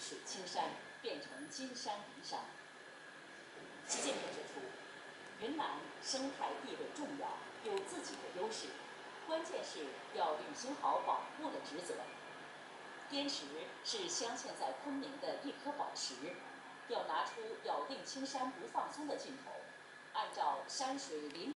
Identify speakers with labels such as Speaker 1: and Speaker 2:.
Speaker 1: 水青山变成金山银山。习近平指出，云南生态地位重要，有自己的优势，关键是要履行好保护的职责。滇池是镶嵌在昆明的一颗宝石，要拿出咬定青山不放松的劲头，按照山水林。